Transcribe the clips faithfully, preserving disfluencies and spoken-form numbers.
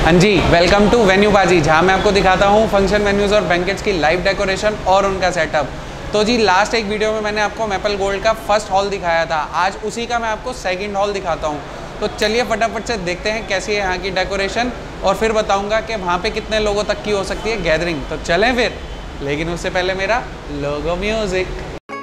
हाँ जी, welcome to venue बाजी, जहाँ मैं आपको दिखाता हूँ फंक्शन वेन्यूज़ और बैंकेट्स की लाइव डेकोरेशन और उनका सेटअप। तो जी लास्ट एक वीडियो में मैंने आपको मैपल गोल्ड का फर्स्ट हॉल दिखाया था, आज उसी का मैं आपको सेकंड हॉल दिखाता हूँ। तो चलिए फटाफट से देखते हैं कैसी है यहाँ की डेकोरेशन और फिर बताऊँगा कि वहाँ पे कितने लोगों तक की हो सकती है गैदरिंग। तो चलें फिर, लेकिन उससे पहले मेरा लोगो म्यूज़िक।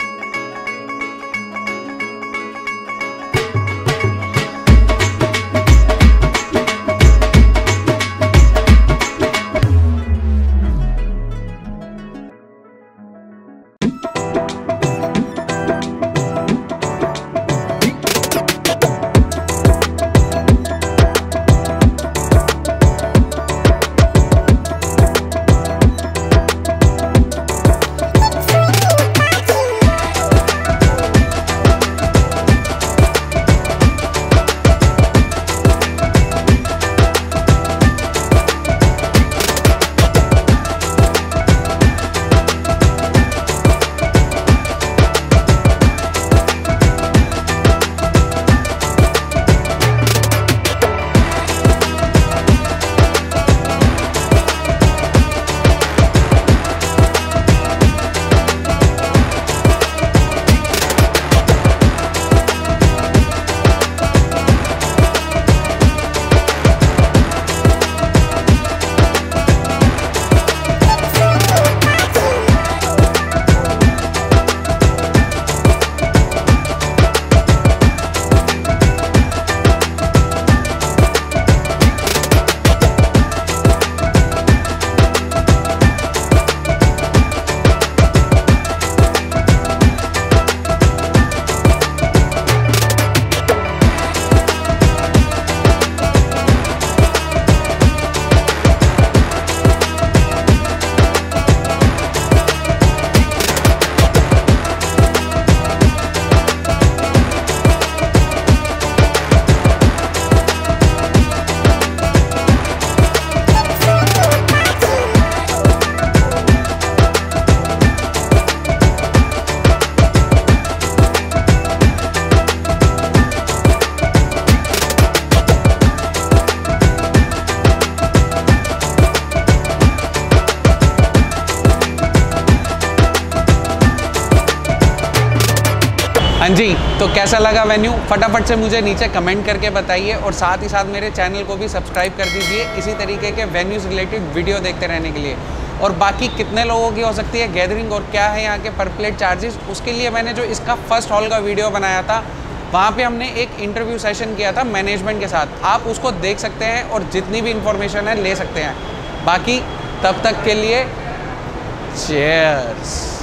हाँ जी, तो कैसा लगा वेन्यू, फटाफट से मुझे नीचे कमेंट करके बताइए और साथ ही साथ मेरे चैनल को भी सब्सक्राइब कर दीजिए इसी तरीके के वेन्यूज़ रिलेटेड वीडियो देखते रहने के लिए। और बाकी कितने लोगों की हो सकती है गैदरिंग और क्या है यहाँ के पर प्लेट चार्जेस, उसके लिए मैंने जो इसका फर्स्ट हॉल का वीडियो बनाया था वहाँ पे हमने एक इंटरव्यू सेशन किया था मैनेजमेंट के साथ, आप उसको देख सकते हैं और जितनी भी इंफॉर्मेशन है ले सकते हैं। बाकी तब तक के लिए चीयर्स।